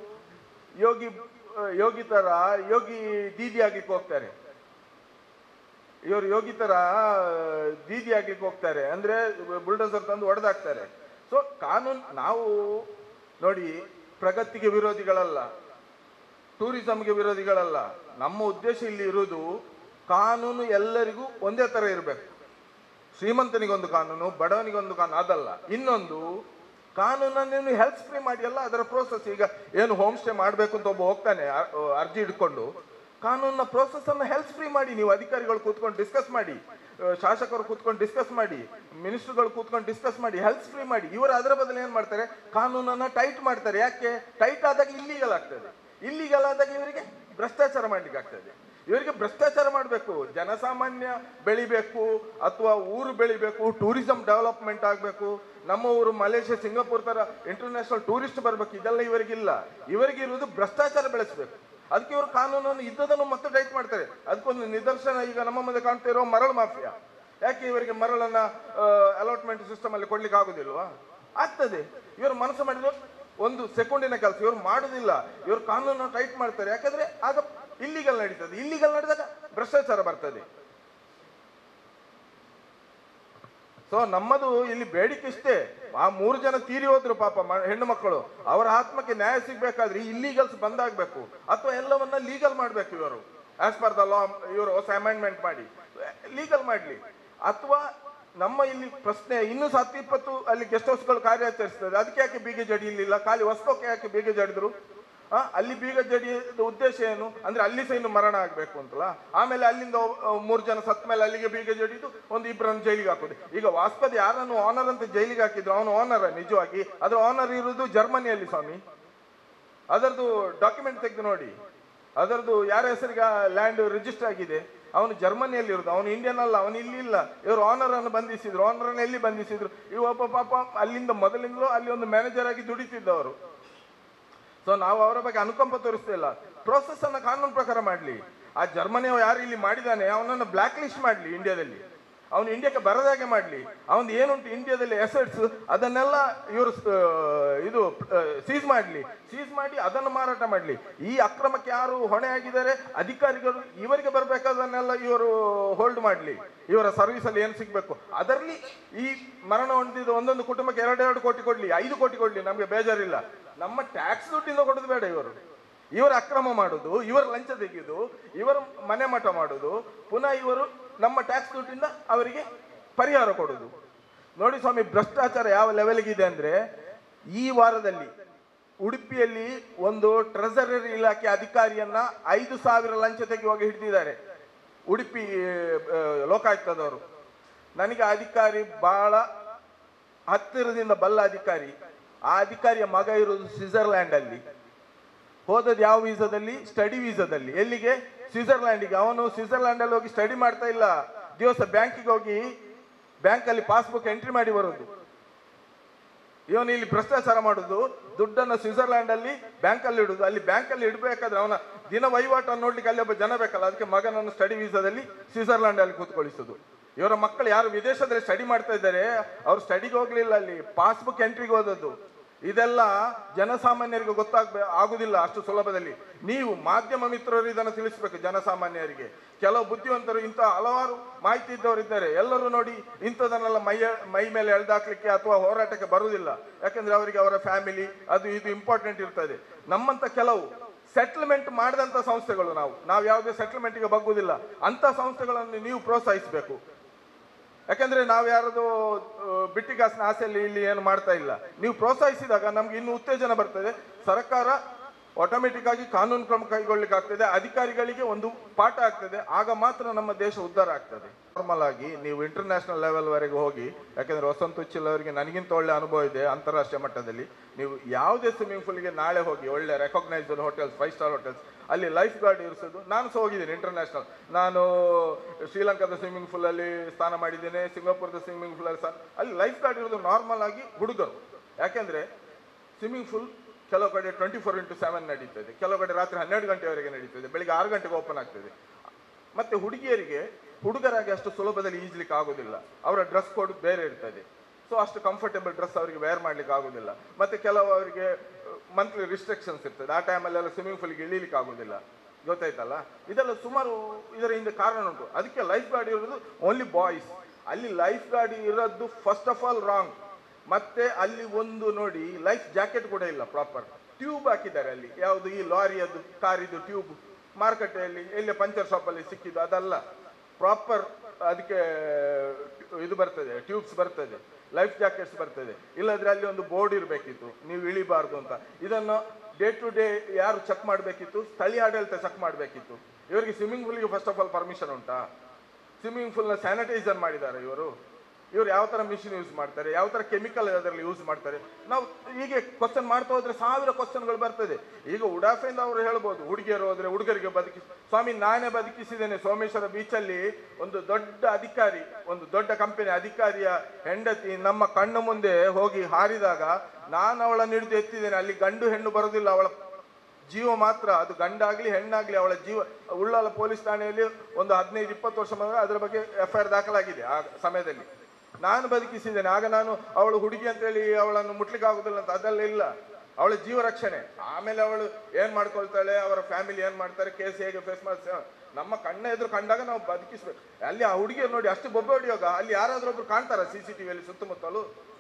ಯೋಗಿ ದೀದಿ ಆಗ್ಲಿಕ್ಕೆ ಹೋಗ್ತಾರೆ. ಇವರು ಯೋಗಿ ತರ ದೀದಿ ಆಗ್ಲಿಕ್ಕೆ ಹೋಗ್ತಾರೆ. ಅಂದ್ರೆ ಬುಲ್ಡೋಸರ್ ತಂದು ಹೊಡೆದಾಕ್ತಾರೆ. ಸೊ ಕಾನೂನು ನಾವು ನೋಡಿ, ಪ್ರಗತಿಗೆ ವಿರೋಧಿಗಳಲ್ಲ, ಟೂರಿಸಂಗೆ ವಿರೋಧಿಗಳಲ್ಲ. ನಮ್ಮ ಉದ್ದೇಶ ಇಲ್ಲಿ ಇರುವುದು ಕಾನೂನು ಎಲ್ಲರಿಗೂ ಒಂದೇ ತರ ಇರಬೇಕು. ಶ್ರೀಮಂತನಿಗೊಂದು ಕಾನೂನು, ಬಡವನಿಗೊಂದು ಕಾನೂನು ಅದಲ್ಲ. ಇನ್ನೊಂದು, ಕಾನೂನನ್ನು ಹೆಲ್ತ್ ಫ್ರೀ ಮಾಡಿ ಅಲ್ಲ ಅದರ ಪ್ರೋಸೆಸ್. ಈಗ ಏನು ಹೋಮ್ ಸ್ಟೇ ಮಾಡಬೇಕು ಅಂತ ಒಬ್ಬ ಹೋಗ್ತಾನೆ ಅರ್ಜಿ ಇಟ್ಕೊಂಡು, ಕಾನೂನಿನ ಪ್ರೋಸೆಸ್ ಅನ್ನು ಹೆಲ್ತ್ ಫ್ರೀ ಮಾಡಿ. ನೀವು ಅಧಿಕಾರಿಗಳು ಕೂತ್ಕೊಂಡು ಡಿಸ್ಕಸ್ ಮಾಡಿ, ಶಾಸಕರು ಕೂತ್ಕೊಂಡು ಡಿಸ್ಕಸ್ ಮಾಡಿ, ಮಿನಿಸ್ಟರ್ಗಳು ಕೂತ್ಕೊಂಡು ಡಿಸ್ಕಸ್ ಮಾಡಿ, ಹೆಲ್ತ್ ಫ್ರೀ ಮಾಡಿ. ಇವರು ಅದರ ಬದಲು ಏನ್ ಮಾಡ್ತಾರೆ, ಕಾನೂನನ್ನ ಟೈಟ್ ಮಾಡ್ತಾರೆ. ಯಾಕೆ? ಟೈಟ್ ಆದಾಗ ಇಲ್ಲಿಗಲ್ ಆಗ್ತದೆ. ಇಲ್ಲಿಗಲ್ ಆದಾಗ ಇವರಿಗೆ ಭ್ರಷ್ಟಾಚಾರ ಮಾಡ್ಲಿಕ್ಕೆ ಆಗ್ತದೆ. ಇವರಿಗೆ ಭ್ರಷ್ಟಾಚಾರ ಮಾಡಬೇಕು. ಜನಸಾಮಾನ್ಯ ಬೆಳಿಬೇಕು ಅಥವಾ ಊರು ಬೆಳಿಬೇಕು, ಟೂರಿಸಂ ಡೆವಲಪ್ಮೆಂಟ್ ಆಗಬೇಕು. ನಮ್ಮ ಊರು ಮಲೇಷ್ಯಾ, ಸಿಂಗಾಪುರ್ ತರ ಇಂಟರ್ನ್ಯಾಷನಲ್ ಟೂರಿಸ್ಟ್ ಬರಬೇಕು. ಇದೆಲ್ಲ ಇವರಿಗಿಲ್ಲ. ಇವರಿಗೆ ಇರುವುದು ಭ್ರಷ್ಟಾಚಾರ ಬೆಳೆಸಬೇಕು. ಅದಕ್ಕೆ ಇವರು ಕಾನೂನನ್ನು ಇದ್ದದನ್ನು ಮತ್ತೆ ಟೈಟ್ ಮಾಡ್ತಾರೆ. ಅದಕ್ಕೊಂದು ನಿದರ್ಶನ ಈಗ ನಮ್ಮ ಮುಂದೆ ಕಾಣ್ತಾ ಇರೋ ಮರಳು ಮಾಫಿಯಾ. ಯಾಕೆ ಇವರಿಗೆ ಮರಳನ್ನ ಅಲಾಟ್ಮೆಂಟ್ ಸಿಸ್ಟಮ್ ಅಲ್ಲಿ ಕೊಡ್ಲಿಕ್ಕೆ ಆಗುದಿಲ್ವಾ? ಆಗ್ತದೆ. ಇವರು ಮನಸ್ಸು ಮಾಡಿದ್ರು ಒಂದು ಸೆಕೆಂಡಿನ ಕೆಲಸ ಇವರು ಮಾಡುದಿಲ್ಲ. ಇವರು ಕಾನೂನನ್ನು ಟೈಟ್ ಮಾಡ್ತಾರೆ. ಯಾಕಂದ್ರೆ ಆಗ ಇಲ್ಲಿಗಲ್ ನಡೀತದೆ. ಇಲ್ಲಿಗಲ್ ನಡೆದಾಗ ಭ್ರಷ್ಟಾಚಾರ ಬರ್ತದೆ. ಸೊ ನಮ್ಮದು ಇಲ್ಲಿ ಬೇಡಿಕೆ ಇಷ್ಟೇ, ಆ 3 ಜನ ತೀರಿ ಹೋದ್ರು ಪಾಪ ಹೆಣ್ಣು ಮಕ್ಕಳು, ಅವರ ಆತ್ಮಕ್ಕೆ ನ್ಯಾಯ ಸಿಗ್ಬೇಕಾದ್ರೆ ಇಲ್ಲೀಗಲ್ಸ್ ಬಂದಾಗಬೇಕು ಅಥವಾ ಎಲ್ಲವನ್ನ ಲೀಗಲ್ ಮಾಡಬೇಕು ಇವರು, ಆಸ್ ಪರ್ ದ ಲಾ. ಇವರು ಹೊಸ ಅಮೆಂಡ್ಮೆಂಟ್ ಮಾಡಿ ಲೀಗಲ್ ಮಾಡಲಿ. ಅಥವಾ ನಮ್ಮ ಇಲ್ಲಿ ಪ್ರಶ್ನೆ, ಇನ್ನೂ 10-20 ಅಲ್ಲಿ ಗೆಸ್ಟ್ ಹೌಸ್ಗಳು ಕಾರ್ಯಾಚರಿಸ್ತದೆ, ಅದಕ್ಕೆ ಯಾಕೆ ಬೀಗ ಜಡಿಯಲಿಲ್ಲ? ಖಾಲಿ ಹೊಸಕೋಕೆ ಯಾಕೆ ಬೀಗ ಜಡಿದ್ರು? ಅಲ್ಲಿ ಬೀಗ ಜಡಿಯೋದ ಉದ್ದೇಶ ಏನು ಅಂದ್ರೆ ಅಲ್ಲಿ ಸಹ ಇನ್ನು ಮರಣ ಆಗ್ಬೇಕು ಅಂತಲ್ಲ. ಆಮೇಲೆ ಅಲ್ಲಿಂದ 3 ಜನ ಸತ್ ಮೇಲೆ ಅಲ್ಲಿಗೆ ಬೀಗ ಜಡಿದು 1-2 ಜೈಲಿಗೆ ಹಾಕೋದು. ಈಗ ವಾಸ್ಪದ ಯಾರನ್ನು ಆನರ್ ಅಂತ ಜೈಲಿಗೆ ಹಾಕಿದ್ರು, ಅವನು ಆನರ್ ನಿಜವಾಗಿ? ಅದ್ರ ಆನರ್ ಇರುವುದು ಜರ್ಮನಿಯಲ್ಲಿ ಸ್ವಾಮಿ. ಅದರದ್ದು ಡಾಕ್ಯುಮೆಂಟ್ ತೆಗೆದು ನೋಡಿ, ಅದರದ್ದು ಯಾರ ಹೆಸರಿಗೆ ಲ್ಯಾಂಡ್ ರಿಜಿಸ್ಟರ್ ಆಗಿದೆ, ಅವನು ಜರ್ಮನಿಯಲ್ಲಿ ಇರುದು, ಅವನು ಇಂಡಿಯನ್ ಅಲ್ಲ, ಅವನು ಇಲ್ಲಿ ಇಲ್ಲ. ಇವರು ಆನರ್ ಅನ್ನು ಬಂಧಿಸಿದ್ರು. ಆನರ್ ಅನ್ನು ಎಲ್ಲಿ ಬಂಧಿಸಿದ್ರು? ಇವ ಒಬ್ಬ ಪಾಪ ಅಲ್ಲಿಂದ ಮೊದಲಿಂದಲೂ ಅಲ್ಲಿ ಒಂದು ಮ್ಯಾನೇಜರ್ ಆಗಿ ದುಡಿತಿದ್ದವರು. ಸೊ ನಾವು ಅವರ ಬಗ್ಗೆ ಅನುಕಂಪ ತೋರಿಸ್ತಾ ಇಲ್ಲ. ಪ್ರೋಸೆಸ್ ಅನ್ನ ಕಾನೂನು ಪ್ರಕಾರ ಮಾಡಲಿ. ಆ ಜರ್ಮನಿಯ ಯಾರು ಇಲ್ಲಿ ಮಾಡಿದಾನೆ ಅವನನ್ನು ಬ್ಲಾಕ್ ಲಿಸ್ಟ್ ಮಾಡಲಿ ಇಂಡಿಯಾದಲ್ಲಿ, ಅವನು ಇಂಡಿಯಾಕ್ಕೆ ಬರದಾಗೆ ಮಾಡಲಿ. ಅವನು ಏನುಂಟು ಇಂಡಿಯಾದಲ್ಲಿ ಅಸೆಟ್ಸ್ ಅದನ್ನೆಲ್ಲ ಇವರು ಇದು ಸೀಸ್ ಮಾಡಲಿ, ಸೀಸ್ ಮಾಡಿ ಅದನ್ನು ಮಾರಾಟ ಮಾಡಲಿ. ಈ ಅಕ್ರಮಕ್ಕೆ ಯಾರು ಹೊಣೆ ಆಗಿದ್ದಾರೆ ಅಧಿಕಾರಿಗಳು, ಇವರಿಗೆ ಬರಬೇಕಾದನ್ನೆಲ್ಲ ಇವರು ಹೋಲ್ಡ್ ಮಾಡಲಿ. ಇವರ ಸರ್ವಿಸ್ ಅಲ್ಲಿ ಏನು ಸಿಗ್ಬೇಕು ಅದರಲ್ಲಿ ಈ ಮರಣ ಹೊಂದಿದ ಒಂದೊಂದು ಕುಟುಂಬಕ್ಕೆ 2-2 ಕೋಟಿ ಕೊಡ್ಲಿ, 5 ಕೋಟಿ ಕೊಡ್ಲಿ, ನಮ್ಗೆ ಬೇಜಾರಿಲ್ಲ. ನಮ್ಮ ಟ್ಯಾಕ್ಸ್ ದುಡ್ಡಿಂದ ಕೊಡೋದು ಬೇಡ. ಇವರ ಅಕ್ರಮ ಮಾಡುದು, ಇವರ ಲಂಚ ತೆಗೆಯುವುದು, ಇವರ ಮನೆ ಮಠ ಮಾಡುದು, ಪುನಃ ಇವರು ನಮ್ಮ ಟ್ಯಾಕ್ಸ್ ದುಡ್ಡಿಂದ ಅವರಿಗೆ ಪರಿಹಾರ ಕೊಡುದು. ನೋಡಿ ಸ್ವಾಮಿ, ಭ್ರಷ್ಟಾಚಾರ ಯಾವ ಲೆವೆಲ್ಗೆ ಇದೆ ಅಂದ್ರೆ, ಈ ವಾರದಲ್ಲಿ ಉಡುಪಿಯಲ್ಲಿ ಒಂದು ಟ್ರೆಸರರಿ ಇಲಾಖೆ ಅಧಿಕಾರಿಯನ್ನ 5,000 ಲಂಚ ತೆಗೆಯುವಾಗ ಹಿಡಿದಿದ್ದಾರೆ ಉಡುಪಿ ಲೋಕಾಯುಕ್ತದವರು. ನನಗೆ ಅಧಿಕಾರಿ ಬಹಳ ಹತ್ತಿರದಿಂದ ಬಲ್ಲ ಅಧಿಕಾರಿ. ಆ ಅಧಿಕಾರಿಯ ಮಗ ಇರೋದು ಸ್ವಿಟ್ಜರ್ಲ್ಯಾಂಡ್ ಅಲ್ಲಿ. ಹೋದದ್ದು ಯಾವ ವೀಸಾದಲ್ಲಿ? ಸ್ಟಡಿ ವೀಸಾದಲ್ಲಿ. ಎಲ್ಲಿಗೆ? ಸ್ವಿಟ್ಜರ್ಲ್ಯಾಂಡಿಗೆ. ಅವನು ಸ್ವಿಟ್ಜರ್ಲ್ಯಾಂಡ್ ಅಲ್ಲಿ ಹೋಗಿ ಸ್ಟಡಿ ಮಾಡ್ತಾ ಇಲ್ಲ, ದಿವಸ ಬ್ಯಾಂಕಿಗೆ ಹೋಗಿ ಬ್ಯಾಂಕಲ್ಲಿ ಪಾಸ್ಬುಕ್ ಎಂಟ್ರಿ ಮಾಡಿ ಬರೋದು. ಇವನು ಇಲ್ಲಿ ಭ್ರಷ್ಟಾಚಾರ ಮಾಡುದು, ದುಡ್ಡನ್ನು ಸ್ವಿಟ್ಜರ್ಲ್ಯಾಂಡ್ ಅಲ್ಲಿ ಬ್ಯಾಂಕಲ್ಲಿ ಇಡುದು. ಅಲ್ಲಿ ಬ್ಯಾಂಕಲ್ಲಿ ಇಡಬೇಕಾದ್ರೆ ಅವನ ದಿನ ವಹಿವಾಟನ್ನು ನೋಡ್ಲಿಕ್ಕೆ ಅಲ್ಲಿ ಒಬ್ಬ ಜನ ಬೇಕಲ್ಲ, ಅದಕ್ಕೆ ಮಗನನ್ನು ಸ್ಟಡಿ ವೀಸಾದಲ್ಲಿ ಸ್ವಿಟ್ಜರ್ಲ್ಯಾಂಡ್ ಅಲ್ಲಿ ಕೂತ್ಕೊಳಿಸುದು. ಇವರ ಮಕ್ಕಳು ಯಾರು ವಿದೇಶದಲ್ಲಿ ಸ್ಟಡಿ ಮಾಡ್ತಾ ಇದ್ದಾರೆ, ಅವ್ರು ಸ್ಟಡಿಗೆ ಹೋಗ್ಲಿಲ್ಲ, ಅಲ್ಲಿ ಪಾಸ್ಬುಕ್ ಎಂಟ್ರಿಗೆ ಹೋದದ್ದು. ಇದೆಲ್ಲ ಜನಸಾಮಾನ್ಯರಿಗೆ ಆಗುದಿಲ್ಲ ಅಷ್ಟು ಸುಲಭದಲ್ಲಿ. ನೀವು ಮಾಧ್ಯಮ ಮಿತ್ರರು ಇದನ್ನು ತಿಳಿಸ್ಬೇಕು ಜನಸಾಮಾನ್ಯರಿಗೆ. ಕೆಲವು ಬುದ್ಧಿವಂತರು ಇಂಥ ಹಲವಾರು ಮಾಹಿತಿ ಇದ್ದವರು ಇದ್ದಾರೆ, ಎಲ್ಲರೂ ನೋಡಿ ಇಂಥದನ್ನೆಲ್ಲ ಮೈ ಮೇಲೆ ಎಳ್ದಾಕ್ಲಿಕ್ಕೆ ಅಥವಾ ಹೋರಾಟಕ್ಕೆ ಬರುವುದಿಲ್ಲ. ಯಾಕಂದ್ರೆ ಅವರಿಗೆ ಅವರ ಫ್ಯಾಮಿಲಿ ಅದು ಇದು ಇಂಪಾರ್ಟೆಂಟ್ ಇರ್ತದೆ. ನಮ್ಮಂತ ಕೆಲವು ಸೆಟ್ಲ್ಮೆಂಟ್ ಮಾಡಿದಂಥ ಸಂಸ್ಥೆಗಳು, ನಾವು ಯಾವುದೇ ಸೆಟ್ಲ್ಮೆಂಟ್ಗೆ ಬಗ್ಗುವುದಿಲ್ಲ, ಅಂತ ಸಂಸ್ಥೆಗಳನ್ನು ನೀವು ಪ್ರೋತ್ಸಾಹಿಸಬೇಕು. ಯಾಕಂದ್ರೆ ನಾವು ಯಾರದು ಬಿಟ್ಟಿಗಾಸಿನ ಆಸೆಯಲ್ಲಿ ಇಲ್ಲಿ ಏನು ಮಾಡ್ತಾ ಇಲ್ಲ. ನೀವು ಪ್ರೋತ್ಸಾಹಿಸಿದಾಗ ನಮ್ಗೆ ಇನ್ನೂ ಉತ್ತೇಜನ ಬರ್ತದೆ, ಸರ್ಕಾರ ಆಟೋಮೆಟಿಕ್ ಆಗಿ ಕಾನೂನು ಕ್ರಮ ಕೈಗೊಳ್ಳಿಕ್ಕೆ ಆಗ್ತದೆ, ಅಧಿಕಾರಿಗಳಿಗೆ ಒಂದು ಪಾಠ ಆಗ್ತದೆ, ಆಗ ಮಾತ್ರ ನಮ್ಮ ದೇಶ ಉದ್ಧಾರ ಆಗ್ತದೆ. ನಾರ್ಮಲ್ ಆಗಿ ನೀವು ಇಂಟರ್ನ್ಯಾಷನಲ್ ಲೆವೆಲ್ ವರೆಗೆ ಹೋಗಿ, ಯಾಕಂದ್ರೆ ವಸಂತ ಉಚ್ಚಿಲ್ ಅವರಿಗೆ ನನಗಿಂತ ಒಳ್ಳೆ ಅನುಭವ ಇದೆ ಅಂತಾರಾಷ್ಟ್ರೀಯ ಮಟ್ಟದಲ್ಲಿ. ನೀವು ಯಾವುದೇ ಸ್ವಿಮ್ಮಿಂಗ್ ಪೂಲ್ಗೆ ನಾಳೆ ಹೋಗಿ, ಒಳ್ಳೆ ರೆಕಾಗ್ನೈಸ್ಡ್ ಹೋಟೆಲ್ಸ್, 5 ಸ್ಟಾರ್ ಹೋಟೆಲ್ಸ್, ಅಲ್ಲಿ ಲೈಫ್ ಗಾರ್ಡ್ ಇರಿಸೋದು. ನಾನು ಸಹ ಹೋಗಿದ್ದೀನಿ ಇಂಟರ್ನ್ಯಾಷನಲ್. ನಾನು ಶ್ರೀಲಂಕಾದ ಸ್ವಿಮ್ಮಿಂಗ್ ಪೂಲ್ ಅಲ್ಲಿ ಸ್ನಾನ ಮಾಡಿದ್ದೇನೆ, ಸಿಂಗಾಪುರದ ಸ್ವಿಮ್ಮಿಂಗ್ ಪೂಲ್ ಅಲ್ಲಿ ಅಲ್ಲಿ ಲೈಫ್ ಗಾರ್ಡ್ ಇರೋದು ನಾರ್ಮಲ್ ಆಗಿ ಹುಡುಗರು. ಯಾಕೆಂದ್ರೆ ಸ್ವಿಮ್ಮಿಂಗ್ ಪೂಲ್ ಕೆಲವು ಕಡೆ 24x7 ನಡೀತದೆ, ಕೆಲವು ಕಡೆ ರಾತ್ರಿ 12 ಗಂಟೆವರೆಗೆ ನಡೀತದೆ, ಬೆಳಿಗ್ಗೆ 6 ಗಂಟೆಗೆ ಓಪನ್ ಆಗ್ತದೆ. ಮತ್ತೆ ಹುಡುಗಿಯರಿಗೆ ಹುಡುಗರಾಗಿ ಅಷ್ಟು ಸುಲಭದಲ್ಲಿ ಈಜ್ಲಿಕ್ಕೆ ಆಗೋದಿಲ್ಲ, ಅವರ ಡ್ರೆಸ್ ಕೋಡ್ ಬೇರೆ ಇರ್ತದೆ. ಸೊ ಅಷ್ಟು ಕಂಫರ್ಟೇಬಲ್ ಡ್ರೆಸ್ ಅವರಿಗೆ ವೇರ್ ಮಾಡ್ಲಿಕ್ಕೆ ಆಗೋದಿಲ್ಲ. ಮತ್ತೆ ಕೆಲವು ಅವರಿಗೆ ಮಂತ್ಲಿ ರಿಸ್ಟ್ರಿಕ್ಷನ್ಸ್ ಇರ್ತದೆ, ಆ ಟೈಮಲ್ಲೆಲ್ಲ ಸ್ವಿಮ್ಮಿಂಗ್ ಪೂಲ್ಗೆ ಇಳಿಲಿಕ್ಕೆ ಆಗೋದಿಲ್ಲ. ಗೊತ್ತಾಯ್ತಲ್ಲ, ಇದೆಲ್ಲ ಸುಮಾರು ಇದರ ಹಿಂದೆ ಕಾರಣ ಉಂಟು. ಅದಕ್ಕೆ ಲೈಫ್ ಗಾರ್ಡ್ ಇರೋದು ಓನ್ಲಿ ಬಾಯ್ಸ್. ಅಲ್ಲಿ ಲೈಫ್ ಗಾರ್ಡ್ ಇರೋದು ಫಸ್ಟ್ ಆಫ್ ಆಲ್ ರಾಂಗ್. ಮತ್ತೆ ಅಲ್ಲಿ ಒಂದು ನೋಡಿ, ಲೈಫ್ ಜಾಕೆಟ್ ಕೂಡ ಇಲ್ಲ, ಪ್ರಾಪರ್ ಟ್ಯೂಬ್ ಹಾಕಿದ್ದಾರೆ ಅಲ್ಲಿ. ಯಾವುದು ಈ ಲಾರಿಯದ್ದು ಕಾರಿದು ಟ್ಯೂಬ್ ಮಾರುಕಟ್ಟೆಯಲ್ಲಿ ಎಲ್ಲಿ ಪಂಚರ್ ಶಾಪ್ ಅಲ್ಲಿ ಸಿಕ್ಕಿದ್ದು ಅದಲ್ಲ, ಪ್ರಾಪರ್ ಅದಕ್ಕೆ ಇದು ಬರ್ತದೆ, ಟ್ಯೂಬ್ಸ್ ಬರ್ತದೆ, ಲೈಫ್ ಜಾಕೆಟ್ಸ್ ಬರ್ತದೆ. ಇಲ್ಲದ್ರೆ ಅಲ್ಲಿ ಒಂದು ಬೋರ್ಡ್ ಇರಬೇಕಿತ್ತು, ನೀವು ಇಳಿಬಾರ್ದು ಅಂತ. ಇದನ್ನು ಡೇ ಟು ಡೇ ಯಾರು ಚೆಕ್ ಮಾಡಬೇಕಿತ್ತು? ಸ್ಥಳೀಯ ಆಡಳಿತ ಚೆಕ್ ಮಾಡಬೇಕಿತ್ತು. ಇವರಿಗೆ ಸ್ವಿಮ್ಮಿಂಗ್ ಪೂಲ್ಗೆ ಫಸ್ಟ್ ಆಫ್ ಆಲ್ ಪರ್ಮಿಷನ್ ಉಂಟಾ? ಸ್ವಿಮ್ಮಿಂಗ್ ಪೂಲ್ನ ಸ್ಯಾನಿಟೈಸರ್ ಮಾಡಿದ್ದಾರೆ ಇವರು ಯಾವ ಥರ ಮಿಷಿನ್ ಯೂಸ್ ಮಾಡ್ತಾರೆ, ಯಾವ ಥರ ಕೆಮಿಕಲ್ ಅದರಲ್ಲಿ ಯೂಸ್ ಮಾಡ್ತಾರೆ. ನಾವು ಹೀಗೆ ಕ್ವಶನ್ ಮಾಡ್ತಾ ಹೋದ್ರೆ 1000 ಕ್ವಶನ್ಗಳು ಬರ್ತದೆ. ಈಗ ಉಡಾಫೆಯಿಂದ ಅವರು ಹೇಳ್ಬೋದು, ಹುಡುಗಿಯರು ಹೋದ್ರೆ ಹುಡುಗರಿಗೆ ಸ್ವಾಮಿ ನಾನೇ ಬದುಕಿಸಿದ್ದೇನೆ. ಸೋಮೇಶ್ವರ ಬೀಚಲ್ಲಿ ಒಂದು ದೊಡ್ಡ ಅಧಿಕಾರಿ, ಒಂದು ದೊಡ್ಡ ಕಂಪನಿ ಅಧಿಕಾರಿಯ ಹೆಂಡತಿ ನಮ್ಮ ಕಣ್ಣು ಮುಂದೆ ಹೋಗಿ ಹಾರಿದಾಗ ನಾನು ಅವಳನ್ನು ಹಿಡಿದು ಎತ್ತಿದ್ದೇನೆ. ಅಲ್ಲಿ ಗಂಡು ಹೆಣ್ಣು ಬರೋದಿಲ್ಲ, ಅವಳ ಜೀವ ಮಾತ್ರ, ಅದು ಗಂಡಾಗ್ಲಿ ಹೆಣ್ಣಾಗ್ಲಿ ಅವಳ ಜೀವ. ಉಳ್ಳಾಲ ಪೊಲೀಸ್ ಠಾಣೆಯಲ್ಲಿ ಒಂದು 15-20 ವರ್ಷ ಮೊದಲು ಅದರ ಬಗ್ಗೆ FIR ದಾಖಲಾಗಿದೆ. ಆ ಸಮಯದಲ್ಲಿ ನಾನು ಬದುಕಿಸಿದ್ದೇನೆ. ಆಗ ನಾನು ಅವಳು ಹುಡುಗಿ ಅಂತೇಳಿ ಅವಳನ್ನು ಮುಟ್ಲಿಕ್ಕೆ ಆಗುದಿಲ್ಲ ಅಂತ ಅದೆಲ್ಲ ಇಲ್ಲ, ಅವಳ ಜೀವ ರಕ್ಷಣೆ. ಆಮೇಲೆ ಅವಳು ಏನ್ ಮಾಡ್ಕೊಳ್ತಾಳೆ, ಅವರ ಫ್ಯಾಮಿಲಿ ಏನ್ ಮಾಡ್ತಾರೆ, ಕೇಸ್ ಹೇಗೆ ಫೇಸ್ ಮಾಡ್ತಾರೆ, ನಮ್ಮ ಕಣ್ಣ ಎದುರು ಕಂಡಾಗ ನಾವು ಬದುಕಿಸ್ಬೇಕು. ಅಲ್ಲಿ ಆ ಹುಡುಗಿಯರು ನೋಡಿ ಅಷ್ಟು ಬೊಬ್ಬೆ ಹೊಡಿಯೋಗ ಅಲ್ಲಿ ಯಾರಾದ್ರೂ ಒಬ್ರು ಕಾಣ್ತಾರ CCTV ಸುತ್ತಮುತ್ತಲು?